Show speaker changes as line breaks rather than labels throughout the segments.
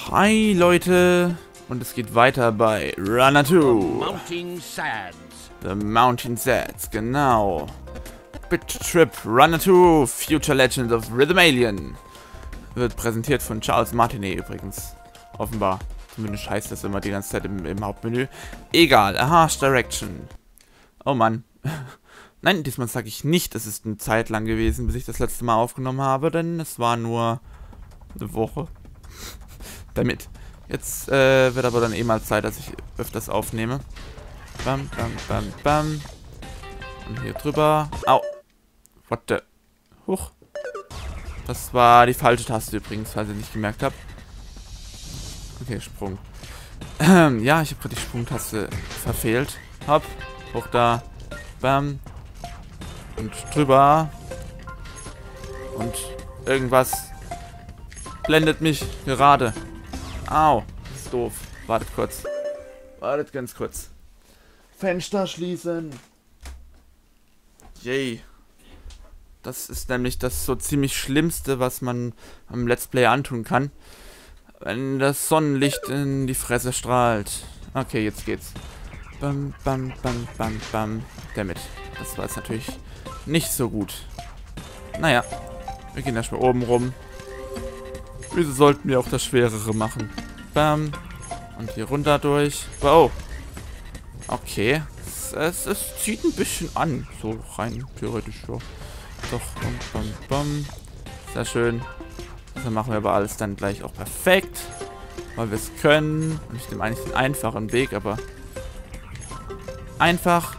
Hi Leute, und es geht weiter bei Runner 2. The Mountain Sands, genau. Bit Trip Runner 2 Future Legends of Rhythm Alien. Wird präsentiert von Charles Martinet übrigens. Offenbar. Zumindest heißt das immer die ganze Zeit im Hauptmenü. Egal, a harsh direction. Oh Mann. Nein, diesmal sage ich nicht, es ist eine Zeit lang gewesen, bis ich das letzte Mal aufgenommen habe, denn es war nur eine Woche. Damit. Jetzt wird aber dann eh mal Zeit, dass ich öfters aufnehme. Bam, bam, bam, bam. Und hier drüber. Au. What the... Huch. Das war die falsche Taste übrigens, falls ihr nicht gemerkt habt. Okay, Sprung. Ja, ich habe gerade die Sprungtaste verfehlt. Hopp. Hoch da. Bam. Und drüber. Und irgendwas blendet mich gerade. Au. Das ist doof. Wartet kurz. Wartet ganz kurz. Fenster schließen. Yay. Das ist nämlich das so ziemlich Schlimmste, was man am Let's Play antun kann. Wenn das Sonnenlicht in die Fresse strahlt. Okay, jetzt geht's. Bam, bam, bam, bam, bam. Damit. Das war jetzt natürlich nicht so gut. Naja. Wir gehen erstmal oben rum. Wieso sollten wir auch das Schwerere machen? Bam. Und hier runter durch. Wow. Okay. Es zieht ein bisschen an. So rein theoretisch. So. Doch. Bam, bam, bam. Sehr schön. Dann machen wir aber alles dann gleich auch perfekt. Weil wir es können. Und ich nehme eigentlich den einfachen Weg, aber einfach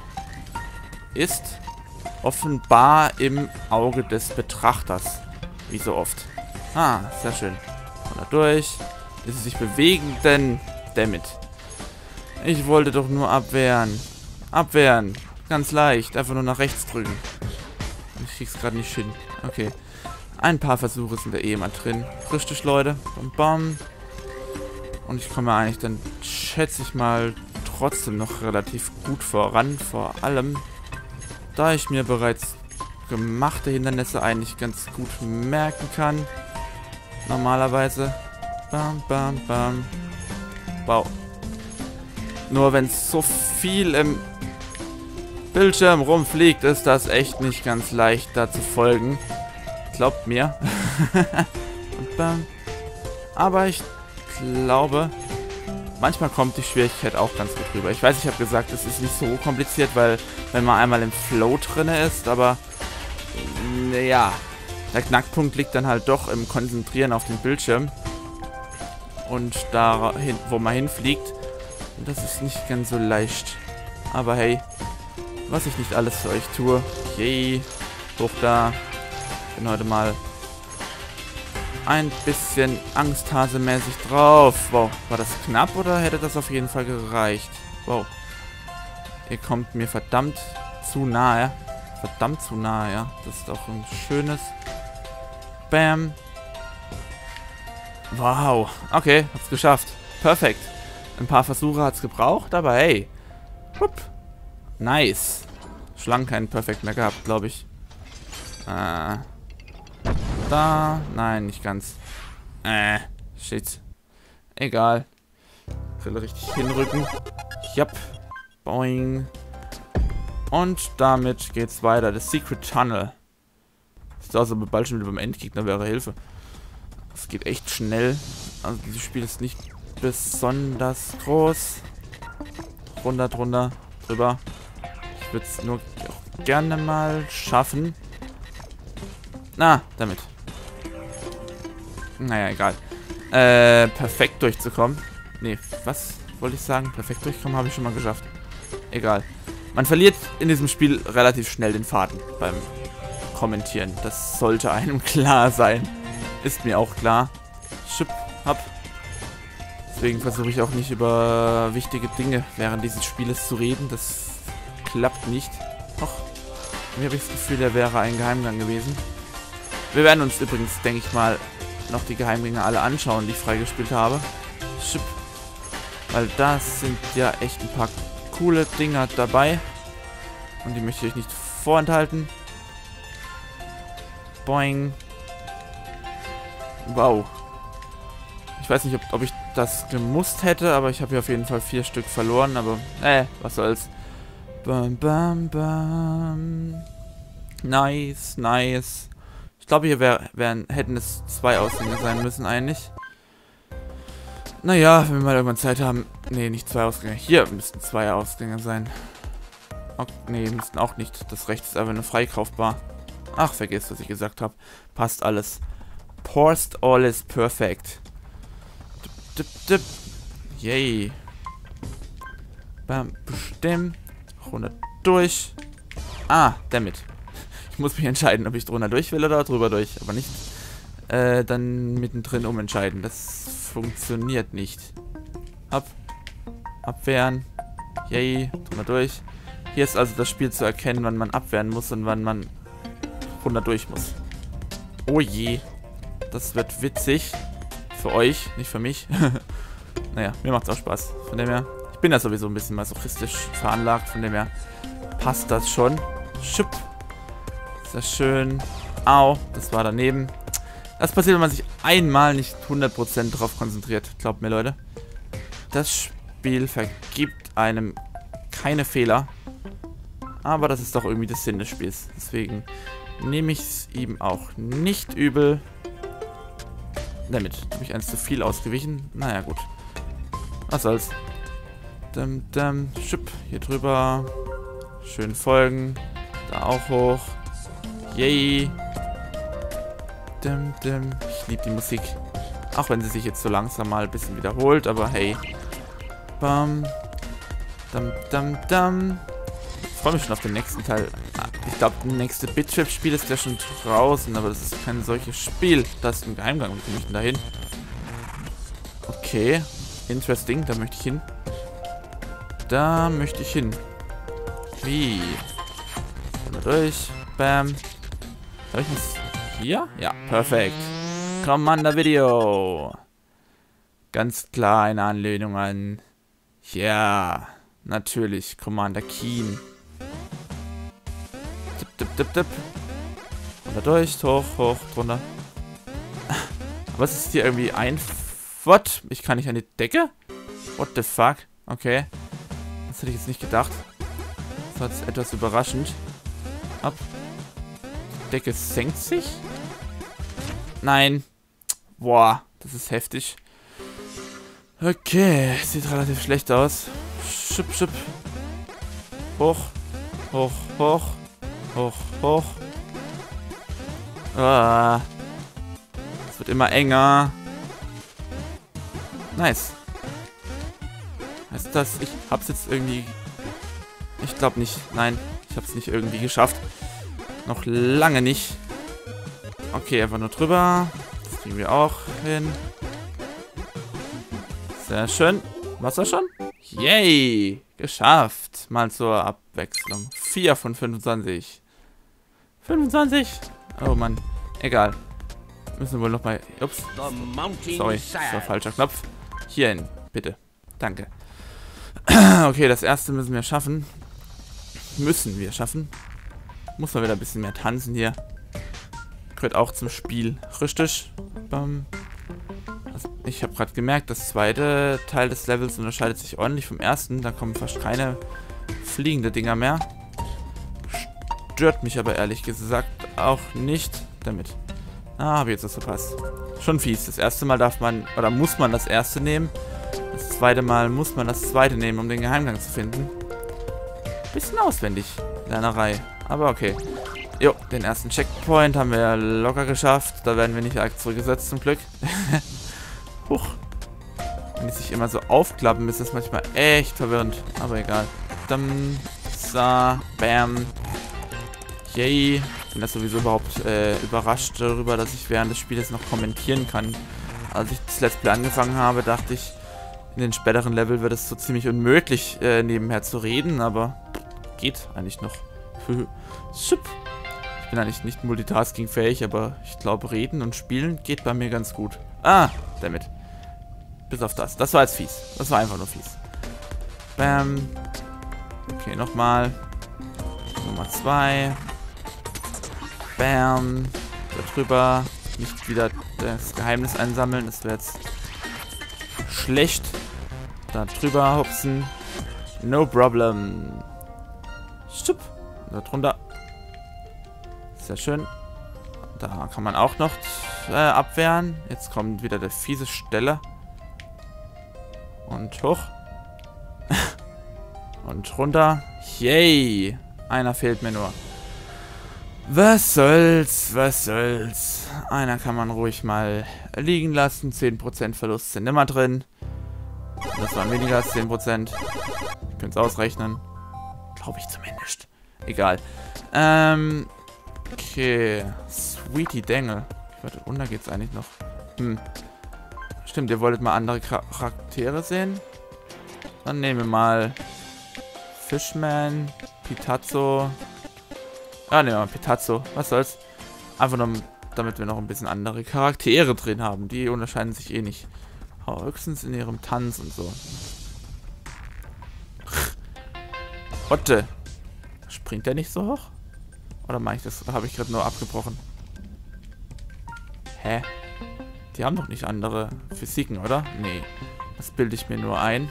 ist offenbar im Auge des Betrachters. Wie so oft. Ah, sehr schön. Und da durch. Ist es sich bewegen, denn... Dammit. Ich wollte doch nur abwehren. Abwehren. Ganz leicht. Einfach nur nach rechts drücken. Ich krieg's gerade nicht hin. Okay. Ein paar Versuche sind da eh immer drin. Richtig, Leute. Bam, bam. Und ich komme eigentlich dann, schätze ich mal, trotzdem noch relativ gut voran. Vor allem, da ich mir bereits gemachte Hindernisse eigentlich ganz gut merken kann. Normalerweise. Bam, bam, bam. Wow. Nur wenn so viel im Bildschirm rumfliegt, ist das echt nicht ganz leicht, da zu folgen. Glaubt mir. Und bam. Aber ich glaube, manchmal kommt die Schwierigkeit auch ganz gut rüber. Ich weiß, ich habe gesagt, es ist nicht so kompliziert, weil wenn man einmal im Flow drin ist, aber naja, der Knackpunkt liegt dann halt doch im Konzentrieren auf den Bildschirm und dahin, wo man hinfliegt. Und das ist nicht ganz so leicht. Aber hey, was ich nicht alles für euch tue. Yay, hoch da. Bin heute mal ein bisschen Angsthasemäßig drauf. Wow, war das knapp oder hätte das auf jeden Fall gereicht? Wow. Ihr kommt mir verdammt zu nahe. Verdammt zu nahe, ja. Das ist auch ein schönes... Bam. Wow. Okay, hab's geschafft. Perfekt. Ein paar Versuche hat's gebraucht, aber hey. Hup. Nice. Schon keinen Perfekt mehr gehabt, glaube ich. Da. Nein, nicht ganz. Shit. Egal. Brille richtig hinrücken. Jupp. Boing. Und damit geht's weiter. The Secret Tunnel. Sieht aus, als ob bald schon wieder beim Endgegner wäre. Hilfe. Es geht echt schnell. Also dieses Spiel ist nicht besonders groß. Runter, drunter, drüber. Ich würde es nur auch gerne mal schaffen. Na, damit. Naja, egal. Perfekt durchzukommen. Nee, was wollte ich sagen? Perfekt durchkommen habe ich schon mal geschafft. Egal. Man verliert in diesem Spiel relativ schnell den Faden beim Kommentieren. Das sollte einem klar sein. Ist mir auch klar. Schipp, hopp. Deswegen versuche ich auch nicht über wichtige Dinge während dieses Spieles zu reden. Das klappt nicht. Och, mir habe ich das Gefühl, der wäre ein Geheimgang gewesen. Wir werden uns übrigens, denke ich mal, noch die Geheimgänge alle anschauen, die ich freigespielt habe. Schipp. Weil das sind ja echt ein paar coole Dinger dabei. Und die möchte ich euch nicht vorenthalten. Boing. Wow. Ich weiß nicht, ob ich das gemusst hätte, aber ich habe hier auf jeden Fall 4 Stück verloren, aber was soll's. Bam, bam, bam. Nice, nice. Ich glaube, hier hätten es 2 Ausgänge sein müssen eigentlich. Naja, wenn wir mal irgendwann Zeit haben. Nee, nicht 2 Ausgänge. Hier müssten 2 Ausgänge sein. Okay, nee, müssten auch nicht. Das rechts ist einfach nur freikaufbar. Ach, vergesst, was ich gesagt habe. Passt alles. Paused all is perfect. Dip, dip, dip. Yay. Bam, bestimmt. Runter durch. Ah, damit. Ich muss mich entscheiden, ob ich drunter durch will oder drüber durch. Aber nicht dann mittendrin umentscheiden. Das funktioniert nicht. Abwehren. Yay, drunter durch. Hier ist also das Spiel zu erkennen, wann man abwehren muss und wann man runter durch muss. Oh je. Das wird witzig. Für euch, nicht für mich. Naja, mir macht's auch Spaß. Von dem her, ich bin ja sowieso ein bisschen masochistisch veranlagt. Von dem her passt das schon. Schupp. Sehr schön. Au, das war daneben. Das passiert, wenn man sich einmal nicht 100% drauf konzentriert. Glaubt mir, Leute. Das Spiel vergibt einem keine Fehler. Aber das ist doch irgendwie der Sinn des Spiels. Deswegen nehme ich es ihm auch nicht übel. Damit habe ich eins zu viel ausgewichen. Naja, gut. Was soll's. Schupp. Hier drüber. Schön folgen. Da auch hoch. Yay. Ich liebe die Musik. Auch wenn sie sich jetzt so langsam mal ein bisschen wiederholt. Aber hey. Bam. Ich freue mich schon auf den nächsten Teil. Ich glaube, das nächste Bit-Trip-Spiel ist ja schon draußen, aber das ist kein solches Spiel. Das ist ein Geheimgang. Wie komme ich denn da hin? Okay. Interesting. Da möchte ich hin. Da möchte ich hin. Wie? Da durch. Bam. Soll ich das hier? Ja, perfekt. Commander Video. Ganz klar eine Anlehnung an... Ja, natürlich. Commander Keen. Dip. Runter durch, hoch, drunter. Aber es ist hier irgendwie ein... What? Ich kann nicht an die Decke? What the fuck? Okay. Das hätte ich jetzt nicht gedacht. Das war jetzt etwas überraschend. Ab. Die Decke senkt sich? Nein. Boah, das ist heftig. Okay, sieht relativ schlecht aus. Schupp. Hoch. Ah. Es wird immer enger. Nice. Heißt das, ich hab's jetzt irgendwie... Ich glaube nicht. Nein, ich hab's nicht irgendwie geschafft. Noch lange nicht. Okay, einfach nur drüber. Das kriegen wir auch hin. Sehr schön. War's das schon? Yay! Geschafft. Mal zur Abwechslung. 4 von 25. 25? Oh Mann. Egal. Müssen wir wohl noch mal... Ups. Sorry. Das war falscher Knopf. Hier hin. Bitte. Danke. Okay, das erste müssen wir schaffen. Muss mal wieder ein bisschen mehr tanzen hier. Gehört auch zum Spiel. Richtig. Also ich habe gerade gemerkt, das zweite Teil des Levels unterscheidet sich ordentlich vom ersten. Da kommen fast keine fliegende Dinger mehr. Stört mich aber ehrlich gesagt auch nicht damit. Ah, habe ich jetzt was verpasst. Schon fies. Das erste Mal darf man, oder muss man das erste nehmen. Das zweite Mal muss man das zweite nehmen, um den Geheimgang zu finden. Bisschen auswendig. Lernerei. Aber okay. Jo, den ersten Checkpoint haben wir locker geschafft. Da werden wir nicht arg zurückgesetzt, zum Glück. Huch. Wenn die sich immer so aufklappen, ist das manchmal echt verwirrend. Aber egal. Bam. Yay. Ich bin das sowieso überhaupt überrascht darüber, dass ich während des Spiels noch kommentieren kann. Als ich das Let's Play angefangen habe, dachte ich, in den späteren Level wird es so ziemlich unmöglich, nebenher zu reden, aber geht eigentlich noch. Ich bin eigentlich nicht multitaskingfähig, aber ich glaube, reden und spielen geht bei mir ganz gut. Ah, damit. Bis auf das. Das war jetzt fies. Das war einfach nur fies. Bam. Okay, nochmal. Nummer 2. Bam. Da drüber. Nicht wieder das Geheimnis einsammeln. Das wäre jetzt schlecht. Da drüber hopsen. No problem. Stup. Da drunter. Sehr schön. Da kann man auch noch abwehren. Jetzt kommt wieder der fiese Steller. Und hoch. Und runter. Yay. Einer fehlt mir nur. Was soll's, was soll's. Einer kann man ruhig mal liegen lassen. 10% Verlust sind immer drin. Das waren weniger als 10%. Ich könnte es ausrechnen. Glaube ich zumindest. Egal. Okay. Sweetie Dengel. Warte, unter geht's eigentlich noch. Stimmt, ihr wolltet mal andere Charaktere sehen? Dann nehmen wir mal Fishman, Pitazzo. Ah, nehmen wir mal Pitazzo. Was soll's? Einfach nur, damit wir noch ein bisschen andere Charaktere drin haben. Die unterscheiden sich eh nicht. Höchstens in ihrem Tanz und so. Otte. Springt der nicht so hoch? Oder mache ich das? Habe ich gerade nur abgebrochen? Hä? Die haben doch nicht andere Physiken, oder? Nee. Das bilde ich mir nur ein.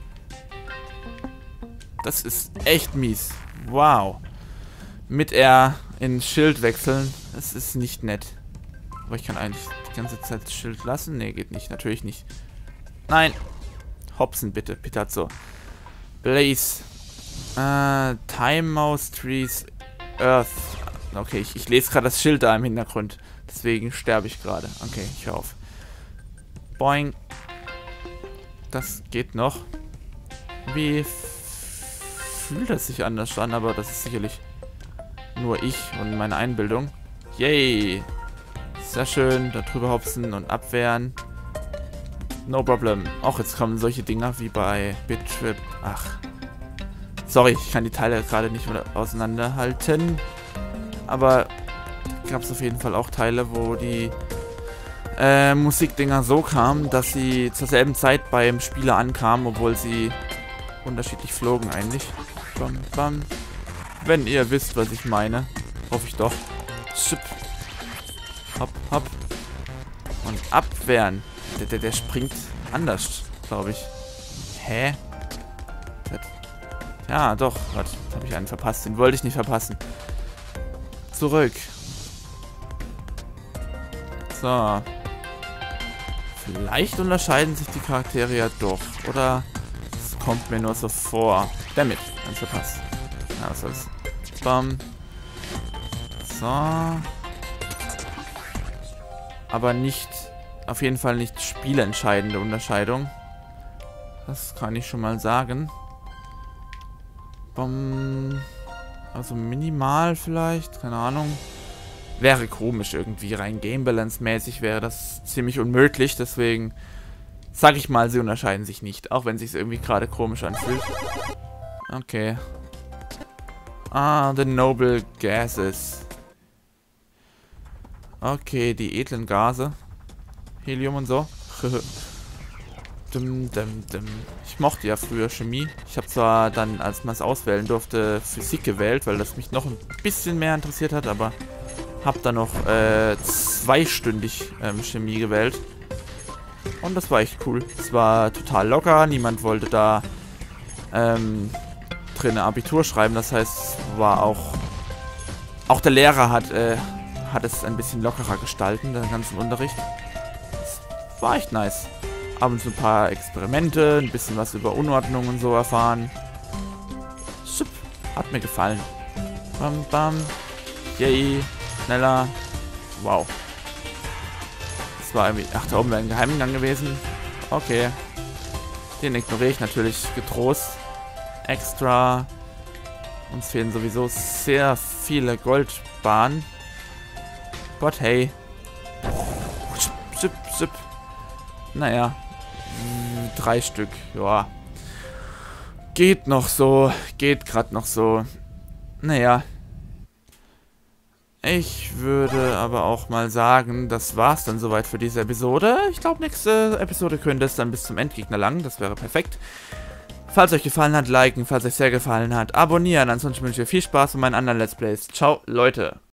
Das ist echt mies. Wow. Mit R in Schild wechseln. Das ist nicht nett. Aber ich kann eigentlich die ganze Zeit das Schild lassen. Nee, geht nicht. Natürlich nicht. Nein. Hopsen bitte. Pitazzo. Blaze. Time Mouse Trees Earth. Okay, ich lese gerade das Schild da im Hintergrund. Deswegen sterbe ich gerade. Okay, ich höre auf. Boing. Das geht noch. Wie fühlt das sich anders an? Aber das ist sicherlich nur ich und meine Einbildung. Yay. Sehr schön. Da drüber hopsen und abwehren. No problem. Auch jetzt kommen solche Dinger wie bei BitTrip. Ach. Sorry, ich kann die Teile gerade nicht mehr auseinanderhalten. Aber gab es auf jeden Fall auch Teile, wo die Musikdinger so kamen, dass sie zur selben Zeit beim Spieler ankamen, obwohl sie unterschiedlich flogen eigentlich. Bam, bam. Wenn ihr wisst, was ich meine. Hoffe ich doch. Schip. Hopp, hopp. Und abwehren. Der springt anders, glaube ich. Hä? Ja, doch. Warte, jetzt habe ich einen verpasst. Den wollte ich nicht verpassen. Zurück. So. Vielleicht unterscheiden sich die Charaktere ja doch. Oder es kommt mir nur so vor. Damit. Ganz verpasst. Ja, was soll's. Bam. So. Aber nicht, auf jeden Fall nicht spielentscheidende Unterscheidung. Das kann ich schon mal sagen. Bam. Also minimal vielleicht, keine Ahnung. Wäre komisch irgendwie, rein Game Balance mäßig wäre das ziemlich unmöglich, deswegen sage ich mal, sie unterscheiden sich nicht, auch wenn es sich irgendwie gerade komisch anfühlt. Okay. Ah, the noble gases. Okay, die edlen Gase. Helium und so. Ich mochte ja früher Chemie. Ich habe zwar dann, als man es auswählen durfte, Physik gewählt, weil das mich noch ein bisschen mehr interessiert hat, aber habe dann noch zweistündig Chemie gewählt. Und das war echt cool. Es war total locker, niemand wollte da drin Abitur schreiben, das heißt, war auch der Lehrer hat es ein bisschen lockerer gestalten, den ganzen Unterricht. Das war echt nice. Haben uns ein paar Experimente, ein bisschen was über Unordnung und so erfahren. Schupp, hat mir gefallen. Bam, bam. Yay. Schneller. Wow. Das war irgendwie... Ach, da oben wäre ein Geheimgang gewesen. Okay. Den ignoriere ich natürlich getrost. Extra. Uns fehlen sowieso sehr viele Goldbahnen. But hey. Schupp, schupp. Naja. 3 Stück. Ja. Geht noch so. Geht gerade noch so. Naja. Ich würde aber auch mal sagen, das war's dann soweit für diese Episode. Ich glaube, nächste Episode könnte es dann bis zum Endgegner lang. Das wäre perfekt. Falls euch gefallen hat, liken. Falls euch sehr gefallen hat, abonnieren. Ansonsten wünsche ich euch viel Spaß mit meinen anderen Let's Plays. Ciao, Leute.